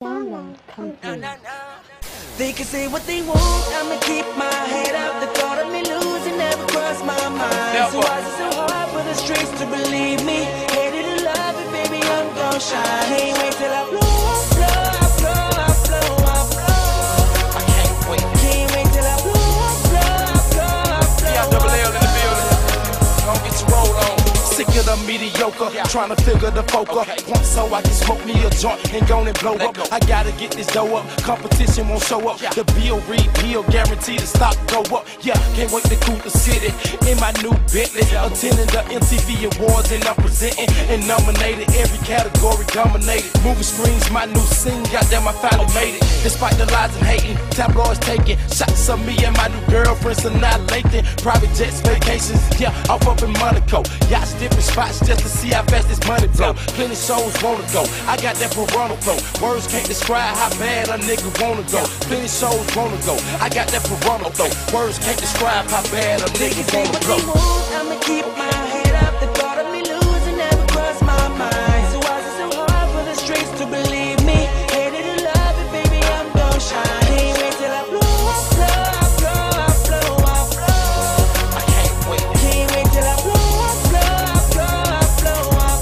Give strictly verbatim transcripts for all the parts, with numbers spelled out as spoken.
Download complete. They can say what they want, I'ma keep my head up. The thought of me losing never crossed my mind. Never. So why is it so hard for the streets to believe me? Hated to love it, baby, I'm gon' shine. Can't wait till I blow up, blow up, blow up, blow up, blow. I can't wait. Can't wait till I blow up, blow up, blow up, blow Yeah, up. double L in the building. Gonna get your roll on. Sick of the mediocre, Yeah. trying to figure the folk up. Okay. Want so I can smoke me a joint and go and blow Let up. go. I gotta get this dough up, competition won't show up. Yeah. The bill repeal, guaranteed to stop, go up. Yeah, can't wait to cool the city in my new Bentley. Attending the M T V Awards and I'm presenting and nominated. Every category dominated. Movie screens, my new scene, goddamn I finally made it. Despite the lies and hating, tabloids taking shots of me and my new girlfriends annihilating. Private jets, vacations, yeah, off up in Monaco. Yachts, different spots just to see how fast this money blow. Plenty shows wanna go, I got that piranha flow. Words can't describe how bad a nigga wanna go. Plenty shows wanna go, I got that piranha flow. Words can't describe how bad a They nigga can say wanna what go. they want, I'ma keep my head up. The thought of me losing never crossed my mind. So why is it so hard for the streets to believe me? Hated to love it, baby, I'm gon' shine. Can't wait till I blow up, blow up, blow up, blow up, blow. I can't wait. Can't wait till I blow up, blow up, blow up, blow up,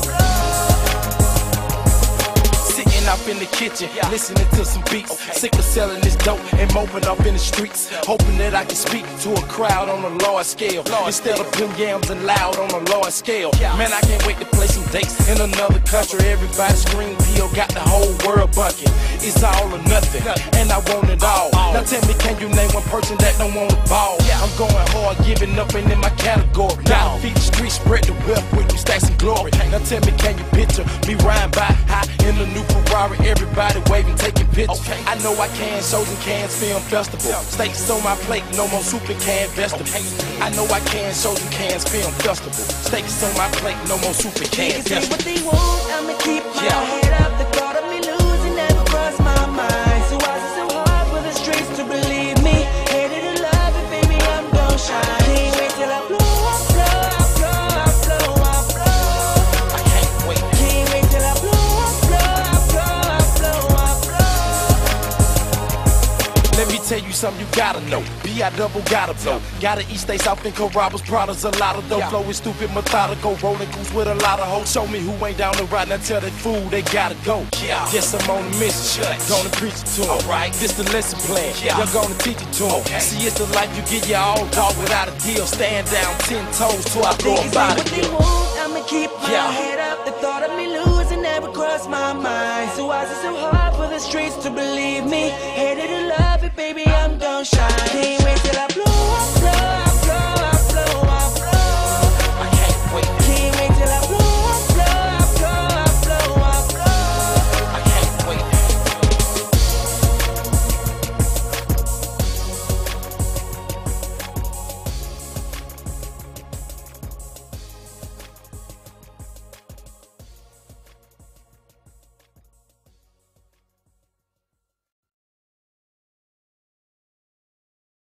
blow. Sitting up in the kitchen, Yeah. listening to some beats. Okay. Sick of selling this dope and moping up in the streets. Hoping that I can speak to a crowd on a large scale. Large Instead scale. of pim yams and loud on a large scale. Yeah. Man, I can't wait to play some dates in another country. Everybody scream P O got the whole world bucking. It's all or nothing, Nothing. and I want it all. All. Now tell me, can you name one person that don't want to ball? Yeah. I'm going hard, giving up, ain't in my category. Gotta feed the streets, spread the wealth with me, stack some glory. Now tell me, can you picture me riding by high in the new Ferrari? Everybody waving, taking pictures. Okay. I know I can, shows and cans, film festival. Yeah. Steaks on my plate, no more soup and canned vegetables. Okay. I know I can, shows and cans, film festival. Steaks on my plate, no more soup and They canned can say what vegetables. they want, I'ma keep my Yeah. head up. The thought of me losing never crossed my mind. So why is it so hard for the streets to believe me? Hated to love it, baby, I'm gon' shine. Can't wait till I blow up, blow up, blow up, blow up, blow. I can't wait. Can't wait till I blow up, blow up, blow up, blow up, blow. Let me tell you something you gotta know. B I double gotta blow. Gotta eat steaks out in Carrabba's, Prada's, a lot of dough. Yeah. Flow is stupid, methodical, rolling goose with a lot of hoes. Show me who ain't down the ride, now tell that fool they gotta go. Yeah. Yes, I'm on a mission. Church. Gonna preach it to 'em. Alright. This the lesson plan. Yeah. You're gonna teach it to 'em. Okay. See, it's the life you get your all dog without a deal. Stand down ten toes till I They go can say about what it. they want, I'ma keep my Yeah. head up. The thought of me losing never crossed my mind. So why is it so hard for the streets to believe me? Hated to love it, baby, I'm gon' shine.